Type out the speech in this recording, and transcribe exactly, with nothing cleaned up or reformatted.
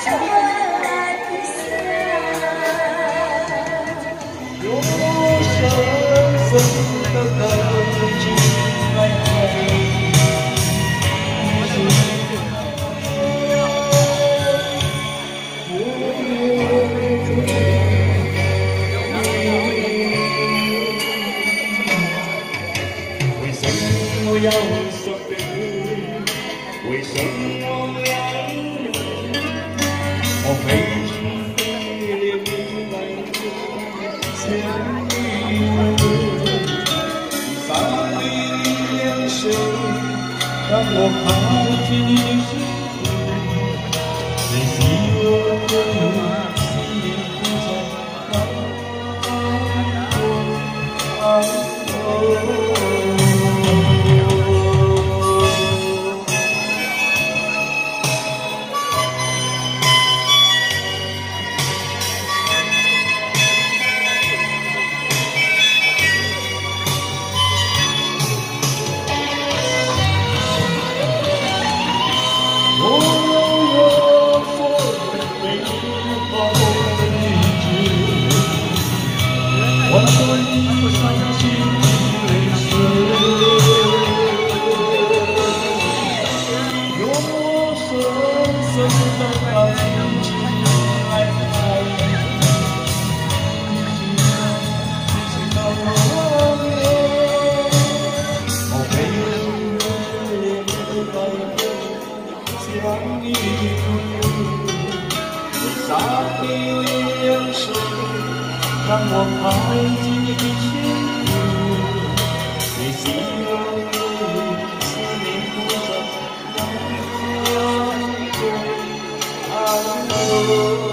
要伤悲，为什么爱人？我费尽费力来想你，伤悲的眼神让我靠近你的身体，只希望思念不再难过。 我对你伤心泪水，用我深深的感情来爱你，直到永远。我陪你越来越想你，你傻的眼神。 让我靠近你的身体，也希望你思念不再难过。